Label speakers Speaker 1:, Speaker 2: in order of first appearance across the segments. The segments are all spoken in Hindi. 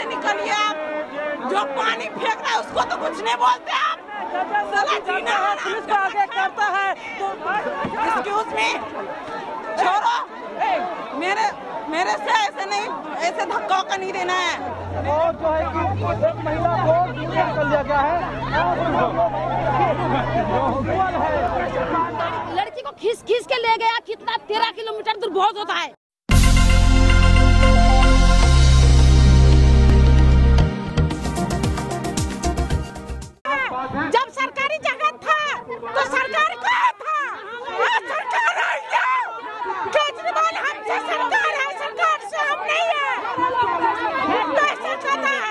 Speaker 1: निकलिए आप। जो पानी फेंक रहा है उसको तो कुछ नहीं बोलते आप। पुलिस को आगे करता है तो एक्सक्यूज मी, छोड़ो, मेरे से ऐसे नहीं, ऐसे धक्का का नहीं देना है।
Speaker 2: और जो है कि महिला को निकल दिया गया है।
Speaker 3: लड़की को खींच के ले गया, कितना 13 किलोमीटर दूर बहुत होता है।
Speaker 1: जब सरकारी जगह था तो सरकार कहाँ था? सरकार आई है। केजरीवाल हमसे सरकार है, सरकार से हम नहीं है। कैसे खाता है?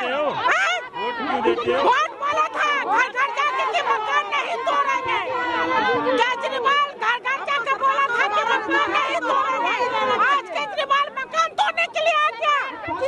Speaker 1: वोट बोला था घर घर जाके कि मकान नहीं तोड़ेंगे। केजरीवाल घर घर जाके बोला था कि मकान नहीं तोड़ेंगे। आज केजरीवाल मकान तोड़ने के लिए आ गया।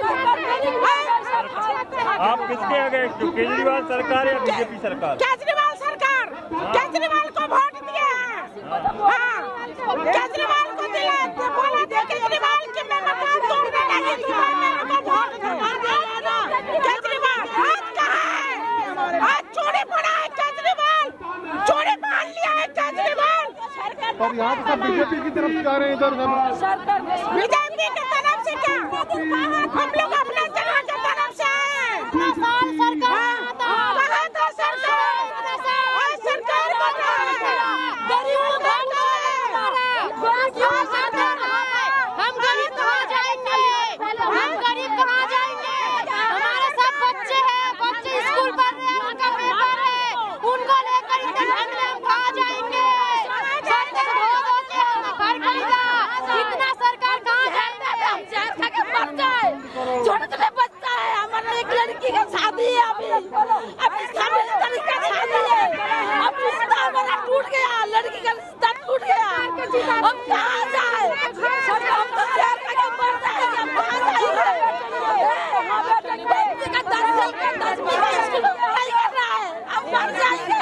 Speaker 4: आप किसके आगे? केजरीवाल सरकार या बीजेपी सरकार?
Speaker 1: केजरीवाल सरकार। केजरीवाल को वोट दिया है। हाँ, केजरीवाल को दिया, बोला था केजरीवाल कि मैं मकान तोड़ने नहीं दूंगा, मेरे को वोट दो। केजरीवाल आज कहाँ है? आज चोरी पड़ा है केजरीवाल, चोरी बांध लिया है केजरीवाल।
Speaker 2: और यहाँ तो सब बीजेपी की तरफ जा रहे हैं इधर।
Speaker 1: बीजेपी की तरफ से क्या? हम लोग अपने जगह की तरफ से आए। छोटे बच्चा है, हमारा एक लड़की का शादी है अभी शादी है। अब रिश्ता हमारा टूट गया, लड़की का रिश्ता टूट गया। हम कहाँ जाए? हम तो शहर का मर जाएंगे, हम कहाँ जाएंगे? बच्चे का 10वीं का स्कूल में पढ़ाई कर रहा है, हम मर जाएंगे।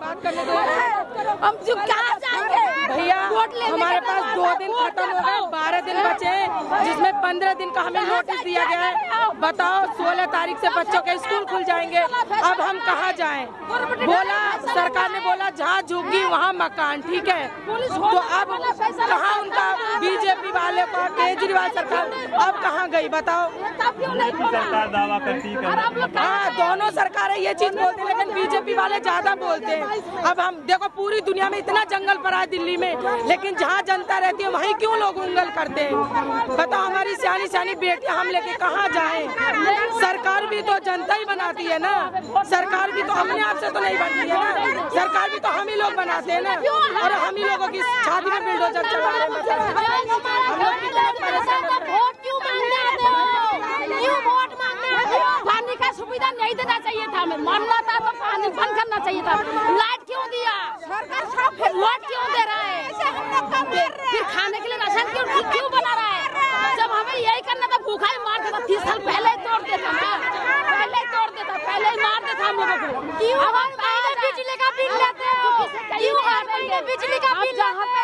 Speaker 1: हम जो कहाँ जाएंगे?
Speaker 5: भैया हमारे पास 2 दिन खत्म हो गए, 12 दिन बचे, जिसमें 15 दिन का हमें नोटिस दिया गया है। बताओ 16 तारीख से बच्चों के स्कूल खुल जाएंगे, अब हम कहाँ जाएं? बोला सरकार ने बोला जहाँ झुग्गी वहाँ मकान, ठीक है। तो अब कहाँ उनका बीजेपी वाले का केजरीवाल सरकार अब कहाँ गई बताओ?
Speaker 4: सरकार दावा करती है।
Speaker 5: हाँ, दोनों सरकारें ये चीज बोलते हैं, लेकिन बीजेपी वाले ज्यादा बोलते हैं। अब हम देखो पूरी दुनिया में इतना जंगल पड़ा है दिल्ली में, लेकिन जहाँ जनता रहती है वहीं क्यों लोग उंगल करते हैं? बताओ हमारी सियानी बेटियां हम लेके कहाँ जाएं? सरकार भी तो जनता ही बनाती है ना, सरकार भी तो अपने आप से तो नहीं बनती है ना, सरकार भी तो हम ही लोग बनाते हैं ना। और हम ही लोगों की छाती में बिल्डोजर चला रहे हैं। हम लोग कितना परेशान हैं।
Speaker 3: वोट क्यों मांगने आते हो? क्यों वोट मांगने आते हो? पानी का सुविधा नहीं देना चाहिए था, हमें मानना था तो पानी बंद करना चाहिए था। लाइट क्यों दिया? वोट क्यों दे रहा है? फिर खाने के लिए राशन क्यों बना रहा है? जब हमें यही करना था भूखा ही मार देता, 30 साल पहले ही तोड़ देता ना, पहले ही तोड़ देता, पहले ही मार देता हम लोगों को। क्यों अब हम पहले बिजली का बिल लेते हैं? क्यों पहले बिजली का बिल लेते हैं?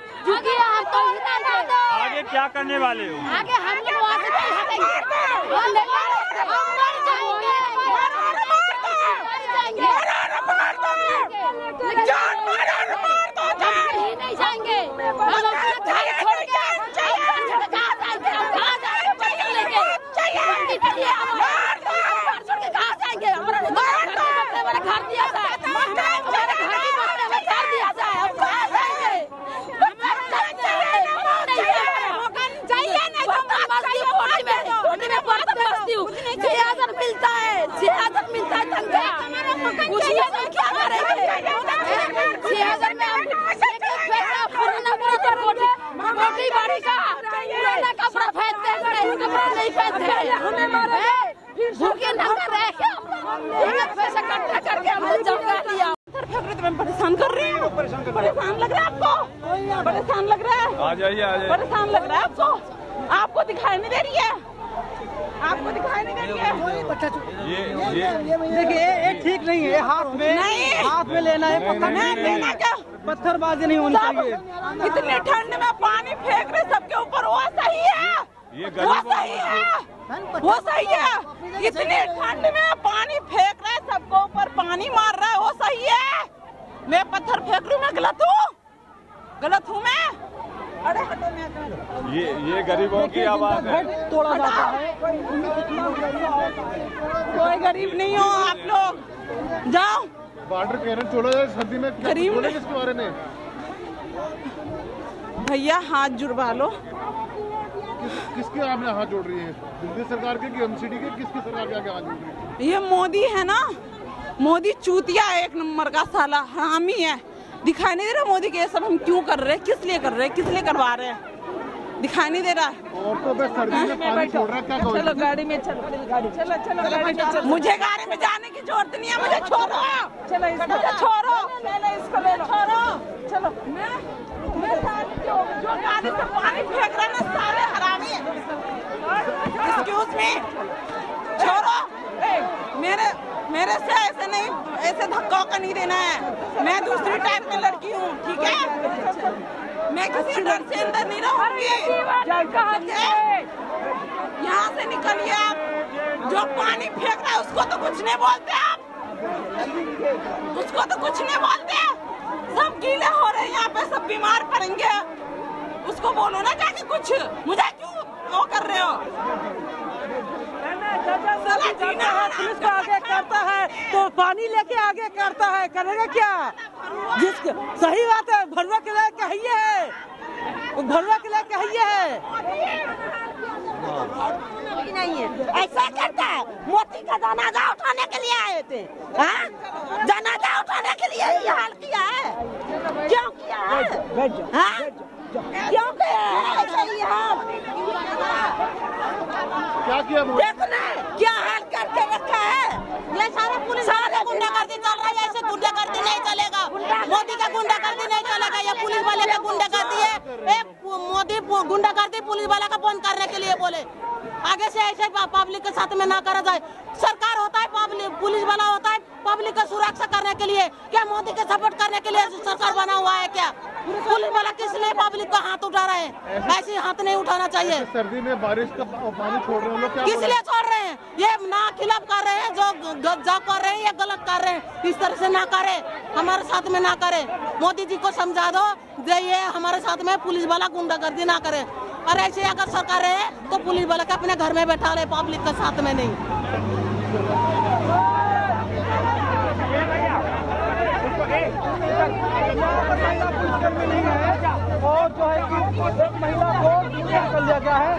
Speaker 4: आगे क्या करने वाले हो?
Speaker 3: आगे हम लोग वहाँ से हटेंगे, हम मर जाएंगे, नहीं जाएंगे। हम अपना घर छोड़ के कहाँ जाएंगे? हम कहाँ जाएंगे? बच्चे लेके छोड़ के कहाँ जाएंगे? हमारा घर दिया जाए, हमारे घर दिया जाए, हम कहाँ जाएंगे? मिलता है 6,000 मिलता है तनख्वाह, कुछ नहीं क्या करेंगे? 6,000 में रोटी बाड़ी का कपड़ा फेंकते हैं, कपड़ा नहीं फेंकते हैं, भूखे नंगा रह के पैसा इकट्ठा करके हमने जमा लिया।
Speaker 1: परेशान कर रही हूँ, परेशान लग रहा है आपको? परेशान लग रहा है?
Speaker 4: आ जाइए
Speaker 1: परेशान लग रहा है आपको? आपको दिखाई नहीं दे रही है? आपको दिखाई नहीं दे रही है?
Speaker 2: देखिए ये ठीक नहीं है, हाथ में लेना है,
Speaker 1: लेना क्या?
Speaker 2: पत्थरबाजी नहीं होनी चाहिए।
Speaker 1: इतने ठंड में पानी फेंक रहे सबके ऊपर, वो सही है? वो सही है, वो सही है। इतनी ठंड में पानी फेंक रहा है, सबको ऊपर पानी मार रहा है, वो सही है। मैं पत्थर फेंक रही हूँ, मैं गलत हूँ मैं? अरे
Speaker 4: ये गरीबों की आवाज है।
Speaker 2: तोड़ा जाता है।
Speaker 1: कोई गरीब नहीं हो आप लोग, जाओ।
Speaker 6: बॉर्डर क्लियरेंस छोड़ो जाए सर्दी में,
Speaker 1: गरीब
Speaker 6: बोले इसके बारे में।
Speaker 1: भैया हाथ जुड़वा लो।
Speaker 6: किसके आप हाथ जोड़ रही है? दिल्ली सरकार के कि एमसीडी के? किसकी सरकार के आगे हाथ जोड़ रही है?
Speaker 1: ये मोदी है ना, मोदी चूतिया है, एक नंबर का साला हरामी है। दिखाई नहीं दे रहा मोदी के ये सब हम क्यों कर रहे हैं, किस लिए कर रहे हैं, किस लिए करवा रहे हैं, दिखाई नहीं दे रहा है।
Speaker 6: और तो बस सर्दी में पानी छोड़ रहा है, क्या कहोगे?
Speaker 2: चलो गाड़ी में चलो, गाड़ी चलो चलो गाड़ी में चलो।
Speaker 1: मुझे गाड़ी में जाने की जरूरत नहीं है, मुझे छोड़ो,
Speaker 2: चलो इसको
Speaker 1: मुझे छोड़ो,
Speaker 2: इसको ले लो।
Speaker 1: छोड़ो। चलो मैं जो गाड़ी से पानी फेंक रहे हैं ना सारे हरामी हैं। एक्सक्यूज मी, छोड़ो। मेरे से ऐसे नहीं, ऐसे धक्का का नहीं देना है। मैं दूसरी टाइप की लड़की हूँ, ठीक है? मैं किसी डर से अंदर नहीं रहूंगी। यहाँ से निकलिए आप। जो पानी फेंक रहा है उसको तो कुछ नहीं बोलते आप, उसको तो कुछ नहीं बोलते। सब गीले हो रहे हैं यहाँ पे, सब बीमार पड़ेंगे। उसको बोलो ना जाके कुछ, मुझे क्यों वो कर रहे हो?
Speaker 2: पुलिस को आगे करता है तो पानी लेके आगे करता है, करेगा क्या? जिसके सही बात है, भरवा के लिए कहिए है, भरवा के लिए कहिए है।
Speaker 1: नहीं है ऐसा करता है। मोदी का जनाजा उठाने के लिए आए थे, हाँ? जनाजा उठाने के लिए ये हाल किया है, क्यों किया है? हाँ? क्यों किया है ऐसा ही हाल?
Speaker 6: क्या किया?
Speaker 1: देखना क्या हाल करके रखा है। ये सारे गुंडागर्दी चल रहा है, ऐसे गुंडागर्दी नहीं चलेगा। मोदी का गुंडागर्दी नहीं चलेगा, ये पुलिस वाले का गुंडागर्दी है। मोदी गुंडागर्दी पुलिस वाला का बंद करने के लिए बोले। आगे से ऐसे पब्लिक के साथ में ना करा जाए। सरकार होता है, पुलिस वाला होता है पब्लिक का सुरक्षा करने के लिए। क्या मोदी के सपोर्ट करने के लिए सरकार बना हुआ है क्या? पुलिस वाला किस लिए पब्लिक को हाथ उठा रहे हैं? ऐसे हाथ नहीं उठाना चाहिए।
Speaker 6: सर्दी में बारिश का पानी छोड़ रहे हैं लोग, क्या
Speaker 1: किस लिए छोड़ रहे हैं? ये ना खिलाफ कर रहे हैं, जो कर रहे हैं ये गलत कर रहे हैं। इस तरह से ना करे, हमारे साथ में ना करे। मोदी जी को समझा दो, ये हमारे साथ में पुलिस वाला गुंडागर्दी ना करे। और ऐसे अगर सरकार है तो पुलिस वाला के अपने घर में बैठा रहे, पब्लिक के साथ में नहीं।
Speaker 2: और जो है कि एक महिला को कर लिया गया है।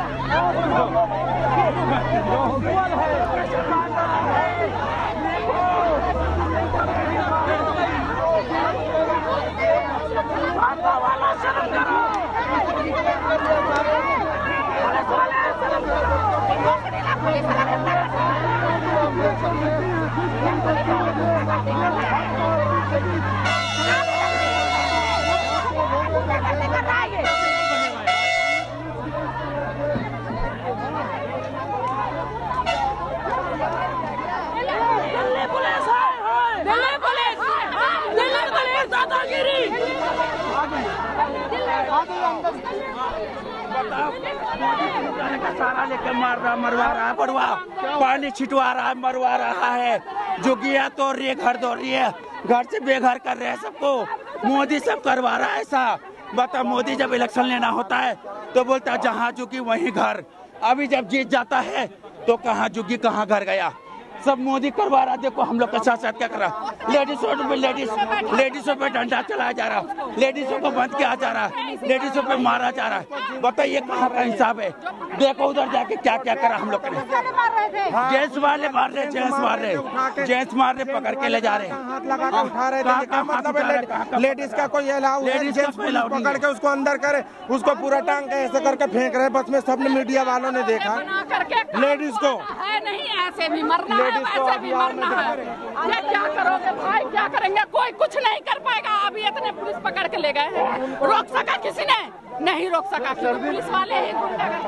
Speaker 7: सारा लेके मार रहा, मरवा रहा, बढ़वा पानी छिटवा रहा, मरवा रहा है। जो गया तो रे घर दौड़ रही है, घर से बेघर कर रहे हैं सबको। मोदी सब करवा रहा है ऐसा। बता, मोदी जब इलेक्शन लेना होता है तो बोलता है जहाँ झुकी वहीं घर। अभी जब जीत जाता है तो कहाँ झुकी कहाँ घर गया। सब मोदी करवा रहा। देखो हम लोग के साथ साथ क्या कर रहा, लेडीजों पे डंडा चलाया जा रहा, लेडीजों को बंद किया जा रहा, लेडीजों पे मारा जा रहा है। बताइए कहाँ का हिसाब है? देखो उधर जाके क्या क्या करा हम लोग ने। जेंट्स वाले मार रहे, जेंट्स मार रहे, जेंट्स मार रहे, पकड़ के ले जा रहे,
Speaker 2: हाथ लगा के उठा रहे थे। मतलब लेडीज का कोई अलाउ है? जेंट्स पकड़ के उसको अंदर करे, उसको पूरा टांग के ऐसे करके फेंक रहे। बस में सबने मीडिया वालों ने देखा लेडीज को।
Speaker 3: नहीं ऐसे भी मरना है, वैसे भी मरना है। ये क्या करोगे भाई, क्या करेंगे? कोई कुछ नहीं कर पाएगा। अभी इतने पुलिस पकड़ के ले गए हैं, रोक सका किसी ने? नहीं रोक सका, पुलिस वाले ही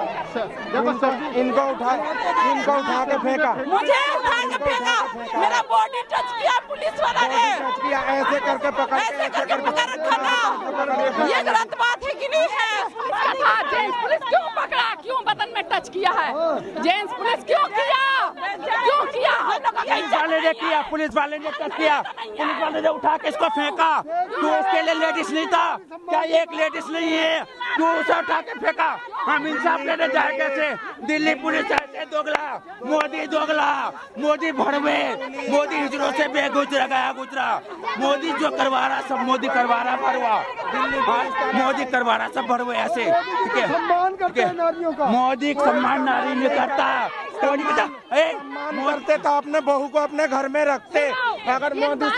Speaker 8: इनको उठा के फेंका,
Speaker 1: मुझे उठा के फेंका, मेरा बॉडी टच किया पुलिस वाला ने,
Speaker 8: टच किया, ऐसे करके पकड़
Speaker 1: रखा था। ये गलत बात है कि नहीं है?
Speaker 3: जेंट्स पुलिस क्यों पकड़ा, क्यों बदन में टच किया है? जेंट्स पुलिस क्यों किया?
Speaker 7: पुलिस वाले ने टच किया, पुलिस वाले ने उठा के इसको फेंका। तू इसके लिए लेडीज नहीं था क्या? एक लेडीज नहीं है, तू उसे उठा के फेंका। हम इंसाफ लेने जाए कैसे? दिल्ली पुलिस ऐसे दोगला, मोदी भड़वे, मोदी हिजरों से बेगुजरा गया गुजरा। मोदी जो करवा रहा सब मोदी करवा रहा भरवा, मोदी करवा रहा सब भरवे ऐसे, ठीक है? मोदी सम्मान नारी नहीं करता,
Speaker 8: मरते तो अपने बहू को अपने घर में रखते। अगर मोदी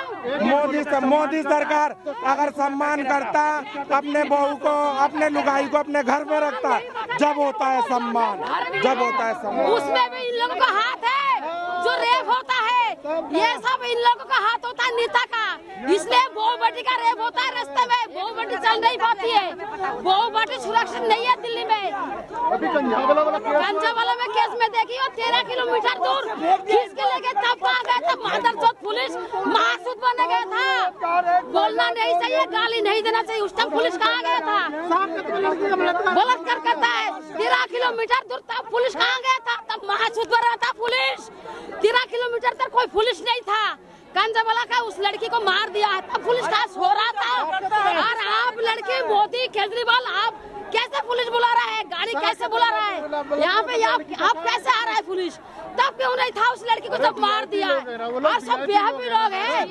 Speaker 8: सरकार अगर सम्मान करता, अपने बहू को, अपने लुगाई को अपने घर में रखता, जब होता है सम्मान।
Speaker 3: उसमें भी इन लोगों का हाथ है, जो रेप होता है ये सब इन लोगों का हाथ होता है नेता का। इसलिए बहू बेटी का रेप होता है रास्ते में, बहू बेटी चल नहीं पाती है, बहू बेटी सुरक्षित नहीं है दिल्ली में। गंजावाला में केस में देखिए 13 किलोमीटर दूर खींच के लेके तब आ गए, तब मादरचोद पुलिस महासूद बने गया था। बोलना नहीं चाहिए, गाली नहीं देना चाहिए, उस टाइम पुलिस कहाँ गया था? बलात्कार करता है 13 किलोमीटर दूर, तब पुलिस कहाँ गया था? तब महासूद बना था पुलिस। 13 किलोमीटर तक कोई पुलिस नहीं था। गंजावाला का उस लड़की को मार दिया है, तब पुलिस कहाँ सो रहा था? और आप लड़के मोदी केजरीवाल आप कैसे पुलिस बुला रहा है? गाड़ी कैसे बुला रहा है? यहाँ पे आप कैसे आ रहा है पुलिस? तब क्यों नहीं था उस लड़की को जब मार दिया? और सब बेहबी लोग हैं।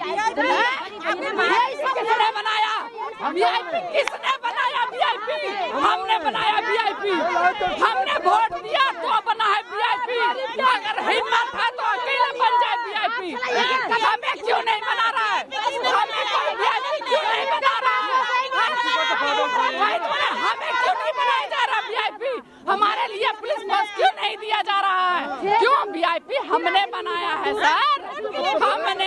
Speaker 3: किसने बनाया VIP? किसने बनाया VIP? हमने बनाया VIP। हमने वोट दिया तो बना है VIP। अगर हिम्मत है तो अकेले बन जाए VIP। हमें क्यों नहीं बना रहा है? हमें कोई VIP क्यों नहीं बना रहा है? हमें क्यों नहीं बनाया जा रहा VIP? हमारे लिए पुलिस बस क्यों नहीं दिया जा रहा है? क्यों VIP हमने बनाया है सर, हमने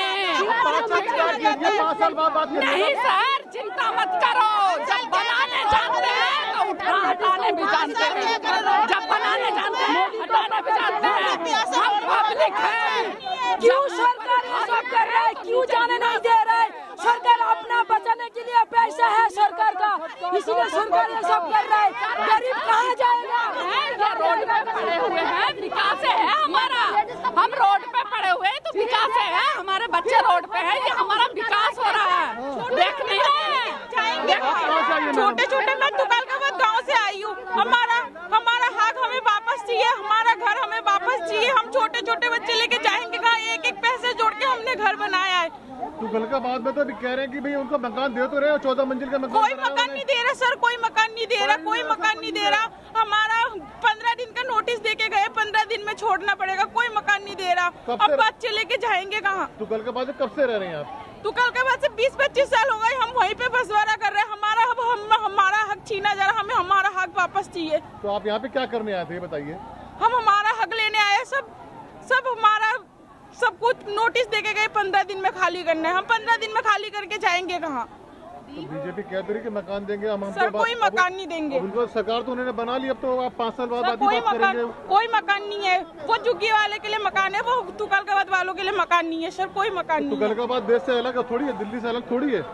Speaker 3: नहीं सर, चिंता मत करो। जब बनाने जानते हैं तो हटाने भी जानते हैं, जब बनाने जानते हैं हटाने भी जानते हैं। हम पब्लिक है।
Speaker 5: क्यों सरकार ये सब कर रहा है? क्यों जाने नहीं दे रहा है? सरकार अपना बचाने के लिए पैसा है सरकार का, इसीलिए सरकार ये सब कर रहा है। गरीब कहाँ जाएगा?
Speaker 3: रोड पे पड़े हुए हैं, विकास है हमारा। हम रोड पे पड़े हुए हैं तो विकास है, हमारे बच्चे रोड पे हैं, ये हमारा विकास हो रहा है। देख नहीं रहे हैं?
Speaker 1: छोटे मैं तुगलकाबाद गांव से आई हूँ। हमारा हक हमें वापस चाहिए, हमारा घर हमें वापस चाहिए। हम छोटे बच्चे लेके जाएंगे कहाँ? एक पैसे जोड़ के हमने घर बनाया है।
Speaker 6: तुगलकाबाद में तो कह रहे हैं कि भाई उनको मकान दे तो रहे हो, 14 मंजिल का मकान।
Speaker 1: कोई मकान नहीं दे रहा सर, कोई मकान नहीं दे रहा, कोई मकान नहीं दे रहा। हमारा 15 दिन का नोटिस देके गए, 15 दिन में छोड़ना पड़ेगा, कोई मकान नहीं दे रहा। अब बच्चे लेके जाएंगे कहाँ?
Speaker 6: तुगलकाबाद में कब से रह रहे हैं आप?
Speaker 1: तुगलकाबाद से 20-25 साल हो गए, हम वहीं पे बसवारा कर रहे हैं। हमारा हक छीना जा रहा, हमें हमारा हक वापस चाहिए।
Speaker 6: तो आप यहाँ पे क्या करने आए थे बताइए?
Speaker 1: हम हमारा हक लेने आए, सब हमारा सब कुछ नोटिस देके गए 15 दिन में खाली करना है। हम 15 दिन में खाली करके जाएंगे कहाँ?
Speaker 6: तो बीजेपी कह रही कि मकान देंगे हम
Speaker 1: सर, कोई मकान नहीं देंगे।
Speaker 6: उनको सरकार तो उन्होंने बना ली, अब तो आप 5 साल बाद
Speaker 1: कोई मकान नहीं है। वो झुग्गी वाले के लिए मकान है, वो तुगलकाबाद वालों के लिए मकान नहीं है सर, कोई मकान नहीं है।
Speaker 6: तुगलकाबाद देश से अलग थोड़ी है, दिल्ली से अलग थोड़ी है।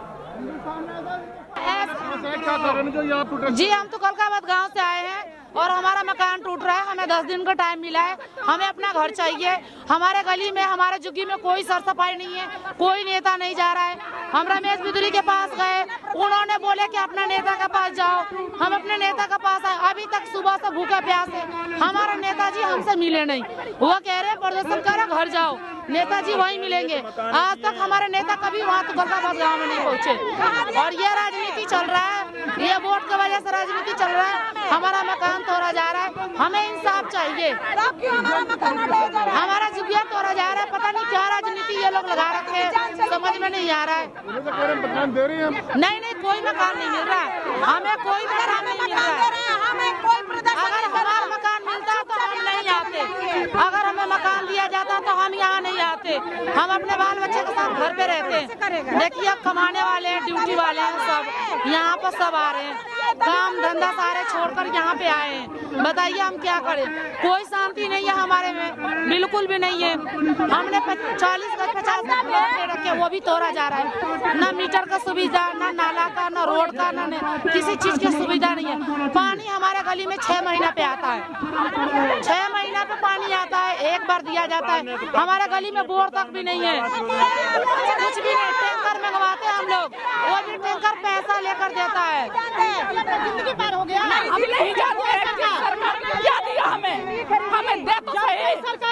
Speaker 6: क्या कारण जो यहाँ टूट?
Speaker 2: जी हम तुगलकाबाद गांव से आए हैं और हमारा मकान टूट रहा है। हमें 10 दिन का टाइम मिला है, हमें अपना घर चाहिए। हमारे गली में, हमारे झुग्गी में कोई सर सफाई नहीं है, कोई नेता नहीं जा रहा है। हम रमेश बिदुरी के पास गए, उन्होंने बोले कि अपना नेता के पास जाओ। हम अपने नेता के पास आए, अभी तक सुबह से भूखे प्यासे। हमारा नेताजी हमसे मिले नहीं, वो कह रहे हैं प्रदर्शन करो घर जाओ, नेताजी वहीं मिलेंगे। आज तक हमारे नेता कभी वहाँ तुगलकाबाद गाँव में नहीं पहुँचे। और ये राजनीति चल रहा है, ये वोट की वजह से राजनीति चल रहा है। हमारा मकान तोड़ा जा रहा है, हमें इंसाफ चाहिए। हमारा झुग्गिया तोड़ा जा रहा है, पता नहीं क्या राजनीति ये लोग लगा रखे हैं, समझ में नहीं आ रहा है।
Speaker 6: मकान दे रही है?
Speaker 2: नहीं, कोई मकान नहीं मिल रहा है, हमें कोई मकान नहीं मिल रहा है। अगर हमारा मकान मिलता तो हम नहीं आते, अगर हमें मकान दिया जाता तो हम यहाँ नहीं आते। हम अपने बाल बच्चे के साथ सब घर पे रहते हैं। देखिए अब कमाने वाले हैं, ड्यूटी वाले हैं, सब यहाँ पर सब आ रहे हैं, काम धंधा सारे छोड़कर यहाँ पे आए हैं। बताइए हम क्या करें? कोई शांति नहीं है हमारे में, बिल्कुल भी नहीं है। हमने 40 गज 50 गज प्लॉट ले रखे, वो भी तोड़ा जा रहा है। न मीटर का सुविधा, न नाला का, न रोड का, न किसी चीज की सुविधा नहीं है। पानी हमारे गली में 6 महीना पे आता है, 6 महीना पे पानी आता है, एक बार दिया जाता है। हमारे गली में बोर तक भी नहीं है, कुछ भी नहीं। टैंकर मंगवाते हैं हम लोग, वो भी टैंकर पैसा लेकर देता है।
Speaker 3: जिंदगी पार हो गया।
Speaker 5: हम नहीं जानते हैं कि सरकार ने क्या दिया हमें दे तो सही।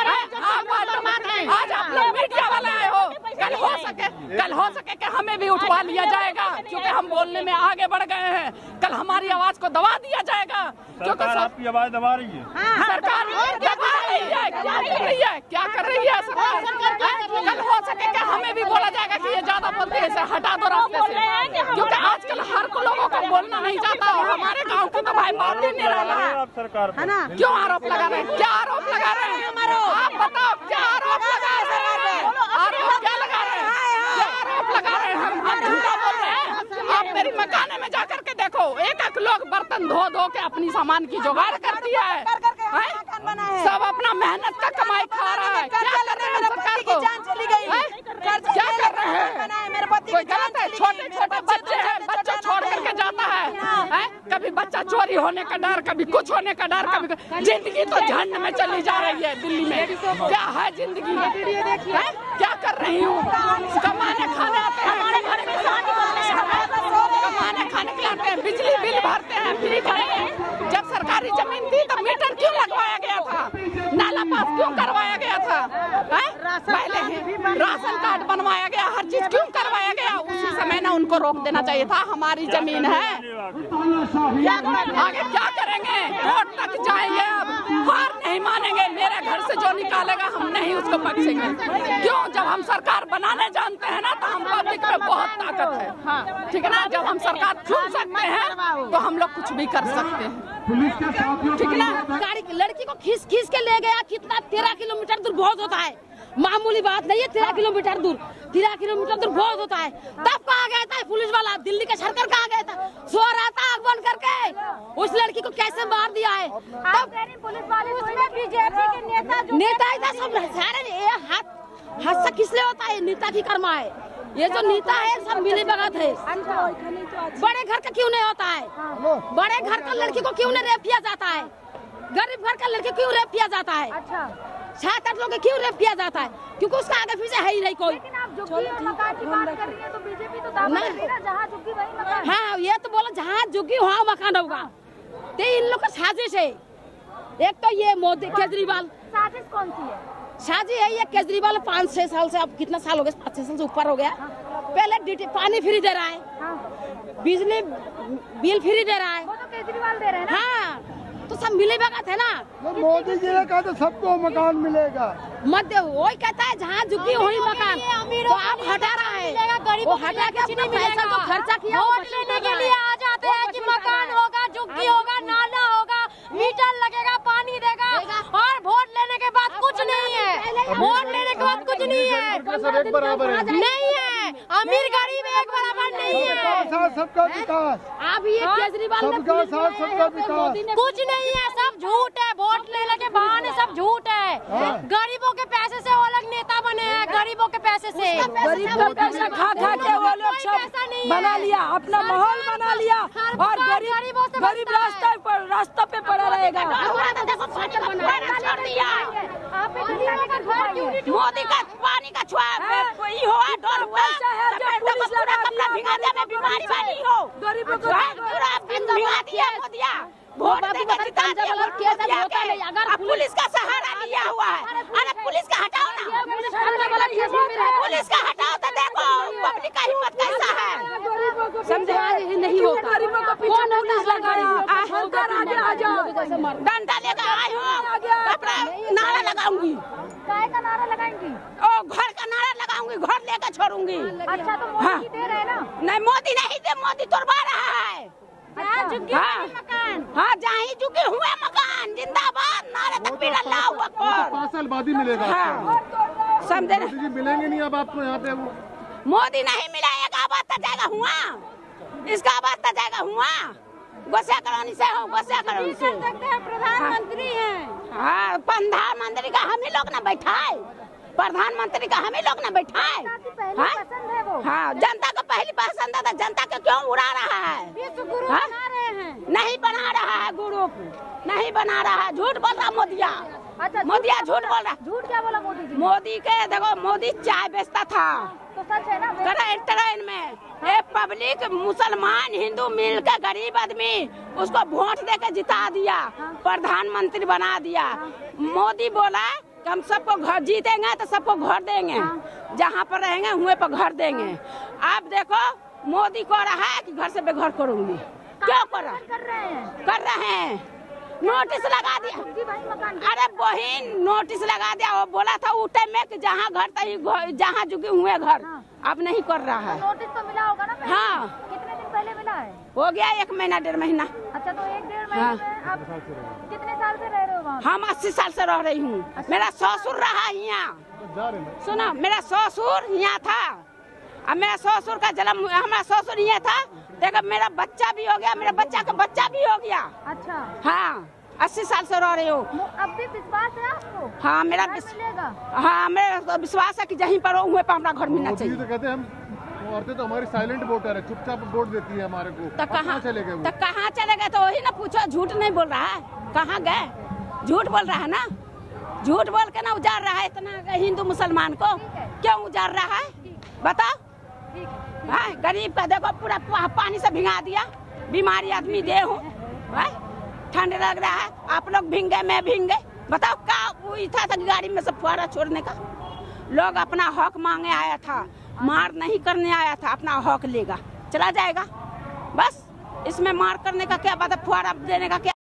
Speaker 5: आज आप लोग मीडिया वाले आए हो, कल हो सके कि हमें भी उठवा लिया जाएगा, क्योंकि हम बोलने में आगे बढ़ गए हैं। कल हमारी आवाज को दबा दिया जाएगा, क्योंकि
Speaker 4: आपकी आवाज दबा रही है।
Speaker 5: सरकार दबा रही है, क्या कर रही है, क्या कर रही है सरकार? कल हो सके कि हमें भी बोला जाएगा कि ये ज्यादा बोलते हैं, इसे हटा दो रास्ते से, क्योंकि आजकल हर को लोगों को बोलना नहीं चाहता। हमारे गाँव की तो भाई बात ही नहीं रहा है।
Speaker 4: सरकार है
Speaker 5: ना, क्यों आरोप लगा रहे हैं? क्या आरोप लगा रहे हैं? आप बताओ, क्या आरोप लगा रहे हैं? आरोप क्या लगा रहे हैं? क्या आरोप लगा रहे हैं? हम झूठा बोल रहे हैं? आप मेरी मकाने में जाकर के देखो, एक लोग बर्तन धो धो के अपनी सामान की जुगाड़ करती है, सब अपना मेहनत का कमाई खा रहा है। क्या कर रहे हैं सरकार को? क्या कर रहे हैं? कोई गलत है? छोटे छोटे बच्चे हैं, बच्चे छोड़ करके जाता है। कभी बच्चा चोरी होने का डर, कभी कुछ होने का डर, कभी जिंदगी तो झंड में चली जा रही है दिल्ली में। क्या है जिंदगी? क्या कर रही हूँ? कमाने खाने आते हैं, कमाने खाने के आते हैं, बिजली बिल भरते हैं, फ्री भरते हैं। जब सरकारी जमीन थी तो मीटर क्यों लगवाया गया था? नाला पास क्यों करवाया गया था? पहले राशन कार्ड बनवाया गया, हर चीज क्यों करवाया गया? उसी समय ना उनको रोक देना चाहिए था। हमारी जमीन है, आगे क्या करेंगे? कोर्ट तक जाएंगे, अब हार नहीं मानेंगे। मेरे घर से जो निकालेगा हम नहीं उसको बख्शेंगे। क्यों? जब हम सरकार बनाने जानते हैं ना, तो हम पब्लिक में बहुत ताकत है, ठीक है ना? जब हम सरकार चुन सकते हैं तो हम लोग कुछ भी कर सकते हैं, ठीक है ना?
Speaker 3: गाड़ी लड़की को खींच खींच के ले गया, कितना 13 किलोमीटर दूर बहुत होता है, मामूली बात नहीं है। 13 किलोमीटर दूर, 13 किलोमीटर दूर बहुत होता है। तब कहाँ गया था पुलिस वाला? दिल्ली का सरकार कहाँ गया था? सो रहा था आग बंद करके, उस लड़की को कैसे मार दिया है? तब
Speaker 1: पुलिस वाले उसमें बीजेपी के
Speaker 3: नेता इधर सब सारे हाथ से किसलिए होता है? नेता की कर्मा है। ये जो नेता है सब मिली भगत है। बड़े घर का क्यों नहीं होता है? बड़े घर का लड़की को क्यों नहीं रेप किया जाता है? गरीब घर का लड़की क्यों रेप किया जाता है? 7-8 लोग क्यों रेप किया जाता है? क्योंकि उसका आगे पीछे है ही नहीं कोई। हाँ, ये तो बोला जहाँ झुग्गी वहाँ मकान होगा। तो इन लोग का साजिश है। एक तो ये मोदी केजरीवाल,
Speaker 1: साजिश कौन सी है?
Speaker 3: साजिश है ये केजरीवाल 5-6 साल से, अब कितना साल हो गया? 5-6 साल से ऊपर हो गया। पहले पानी फ्री दे रहा है, बिजली बिल फ्री दे रहा है,
Speaker 1: वो तो केजरीवाल दे रहे हैं ना।
Speaker 3: हाँ, तो सब मिले भगत है ना।
Speaker 8: मोदी जी ने कहा तो सबको मकान मिलेगा।
Speaker 3: मध्य वही कहता है जहाँ झुकी वही मकान, तो आप हटा रहा है, वो हटा के अपना पैसा को खर्चा किया।
Speaker 1: वोट लेने के लिए आ जाते हैं कि मकान होगा, झुग्गी होगा, नाला होगा, मीटर लगेगा, पानी देगा, और वोट लेने के बाद कुछ नहीं है। वोट लेने के बाद कुछ नहीं है,
Speaker 6: सब एक बराबर है।
Speaker 1: नहीं है। अमीर गरीब एक बराबर नहीं है।
Speaker 8: सबका विकास,
Speaker 3: आप ये केजरीवाल ने
Speaker 8: सबका साथ सबका विकास,
Speaker 1: कुछ नहीं है, सब झूठ है। वोट लेने के बहाने सब झूठ है। गरीबों के पैसे से वो लोग नेता बने हैं, गरीबों के पैसे से।
Speaker 2: गरीब का पैसा खा खा के वो लोग सब बना लिया, अपना माहौल बना लिया, और गरीब रास्ता पे पड़ा रहेगा।
Speaker 1: मोदी का पानी का छुआ कोई हो डर हुआ बीमारी वाली हो, गरीबों को भिगा दिया मोदिया। वोट देकर जिता दिया, अगर पुलिस का सहारा लिया हुआ है। अरे पुलिस का हटाओ ना, पुलिस का हटाओ तो देखो पब्लिक का हिम्मत कैसा है।
Speaker 3: समझे नहीं होता, कौन नोटिस लगाया?
Speaker 2: आ जाओ,
Speaker 1: डंडा लेकर आए हो, अपना नारा लगाऊंगी। काय का नारा लगाएंगी? ओ घर का नारा लगाऊंगी, घर लेकर छोड़ूंगी। अच्छा, तो मोदी दे रहे ना? नहीं, मोदी नहीं दे, मोदी तोड़वा रहा है। हाँ, जहाँ ही झुके हुए मकान जिंदाबाद नारे तक भी डला हुआ।
Speaker 6: 5 साल बाद ही मिलेगा।
Speaker 1: समझे?
Speaker 6: मिलेंगे नहीं अब आपको यहाँ पे वो
Speaker 1: मोदी नहीं मिला, एक आवाज तक जाएगा हुआ, इसका आवाज तक जाएगा हुआ, गोसिया कॉलोनी से हो, गोसिया कॉलोनी से।
Speaker 3: प्रधानमंत्री हैं।
Speaker 1: हाँ, प्रधानमंत्री का हम ही लोग ना बैठाए, प्रधानमंत्री का हम ही लोग ना बैठाए। हाँ, जनता को पहली पसंद था, जनता को क्यों उड़ा रहा है? नहीं बना रहा है ग्रुप, नहीं बना रहा है, झूठ बोल रहा मोदिया।
Speaker 3: अच्छा,
Speaker 1: मोदिया झूठ बोल रहा।
Speaker 3: झूठ क्या बोला मोदी जी?
Speaker 1: मोदी के देखो, मोदी चाय बेचता था
Speaker 3: तो सच है ना?
Speaker 1: ट्रेन में एक पब्लिक मुसलमान हिंदू मिलकर गरीब आदमी उसको वोट देकर जिता दिया, प्रधानमंत्री बना दिया। मोदी बोला कि हम सबको घर जीतेंगे तो सबको घर देंगे, जहाँ पर रहेंगे हुए पर घर देंगे। अब देखो मोदी को रहा है कि घर से बेघर करूंगी, क्या कर रहे हैं? नोटिस लगा दिया। अरे बहन, नोटिस लगा दिया। वो बोला था उठे में कि जहाँ घर था, जहाँ झुके हुए घर, अब नहीं कर रहा है।
Speaker 3: नोटिस तो मिला होगा ना?
Speaker 1: हाँ।
Speaker 3: कितने दिन पहले मिला है?
Speaker 1: हो गया 1 महीना 1.5 महीना।
Speaker 3: अच्छा, तो 1-1.5 महीने में आप कितने साल से रह रहे हो वहाँ?
Speaker 1: हम 80 साल से रह रही हूँ। मेरा ससुर रहा यहाँ, सुना, मेरा ससुर यहाँ था। अब मेरा ससुर का जन्म, हमारा ससुर यहाँ था, देखो मेरा बच्चा भी हो गया, मेरा बच्चा का बच्चा भी हो गया।
Speaker 3: अच्छा।
Speaker 1: हाँ, 80 साल से रह रही हूँ।
Speaker 3: अब भी विश्वास है आपको?
Speaker 1: हाँ, मेरा
Speaker 3: मिलेगा।
Speaker 1: हाँ, मेरा विश्वास है कि जहीं पर हुए पर हमारा घर मिलना चाहिए।
Speaker 6: तो कहते हैं हम औरतें तो हमारी साइलेंट वोटर है, चुपचाप वोट देती है हमारे को।
Speaker 1: तो कहाँ
Speaker 6: चले गए?
Speaker 1: तो कहाँ चले गए? तो वही ना पूछो, झूठ नहीं बोल रहा है, कहाँ गए? झूठ बोल रहा है ना, झूठ बोल के ना उजाड़ रहा है इतना हिंदू मुसलमान को। क्यों उजाड़ रहा है बताओ? हाँ, गरीब का देखो पूरा पानी से भिगा दिया, बीमारी आदमी दे हूँ, ठंड लग रहा है, आप लोग भीग गए, मैं भीग गए, बताओ का वही था गाड़ी में से फुहारा छोड़ने का। लोग अपना हक मांगे आया था, मार नहीं करने आया था, अपना हक लेगा चला जाएगा, बस इसमें मार करने का क्या बात है, फुहारा देने का क्या।